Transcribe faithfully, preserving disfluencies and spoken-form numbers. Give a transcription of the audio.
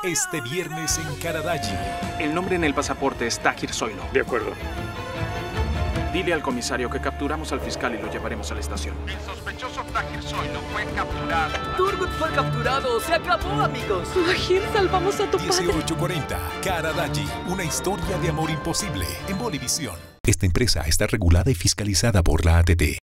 Este viernes en Karadaji. El nombre en el pasaporte es Tahir Zoilo. De acuerdo. Dile al comisario que capturamos al fiscal y lo llevaremos a la estación. El sospechoso Tahir Zoilo fue capturado. Turgut fue capturado. ¡Se acabó, amigos! Tahir, salvamos a tu padre. dieciocho cuarenta. Karadaji. Una historia de amor imposible. En Bolivisión. Esta empresa está regulada y fiscalizada por la A T T.